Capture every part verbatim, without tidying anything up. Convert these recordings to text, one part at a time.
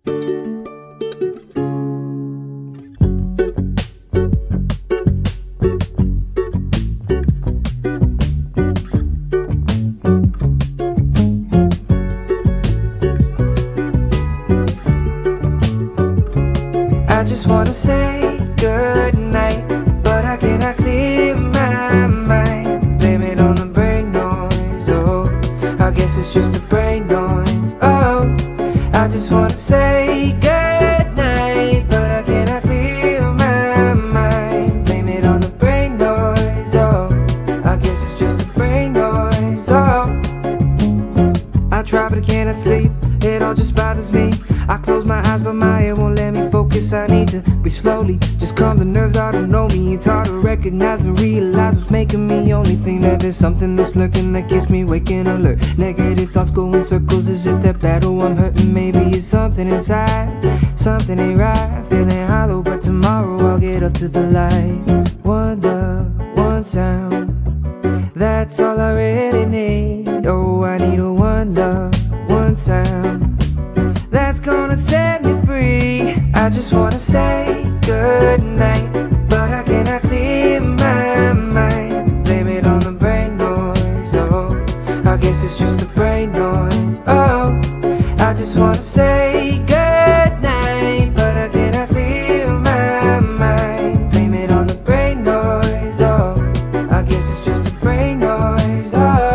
I just wanna say good night, but I cannot clear my mind. Blame it on the brain noise, oh, I guess it's just a brain noise, oh. I just wanna say good night, but I cannot clear my mind. Blame it on the brain noise, oh, I guess it's just a brain noise, oh. I try but I cannot sleep, it all just bothers me. I close my eyes but my head won't let me focus. I need to breathe slowly, just calm the nerves. I don't know me, it's hard to recognize and realize what's making me. Only thing that there's something that's lurking that keeps me waking alert. Negative thoughts go in circles, is it that bad? Oh, I'm hurting, maybe it's something inside. Something ain't right, feeling hollow, but tomorrow I'll get up to the light. One love, one sound, that's all I really need. Oh, I need a one love, one sound that's gonna set me free. I just wanna say good night, but I cannot clear my mind. Blame it on the brain noise, oh, I guess it's just a brain noise, oh. I just wanna say good night, but I cannot clear my mind. Blame it on the brain noise, oh, I guess it's just a brain noise, oh.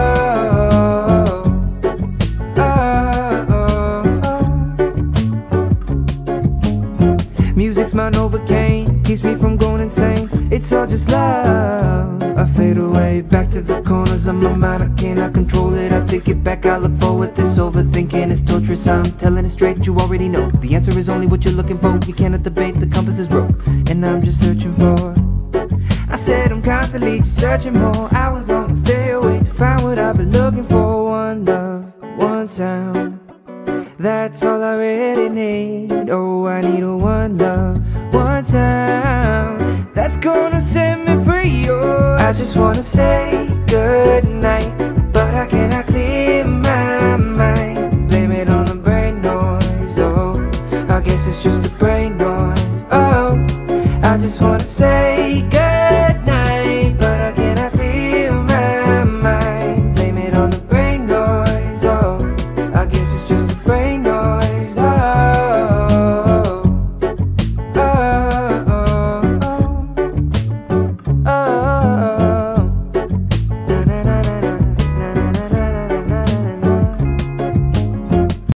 Music's my Novocaine, keeps me from going insane. It's all just love. I fade away, back to the corners of my mind. I cannot control it, I take it back. I look forward, this overthinking is torturous. I'm telling it straight, you already know. The answer is only what you're looking for. You cannot debate, the compass is broke, and I'm just searching for. I said I'm constantly just searching more. Hours long and stay awake to find what I've been looking for. One love, one sound, that's all I really need. Oh, I need a one love, one sound that's gonna set me free. Oh, I just wanna say good night,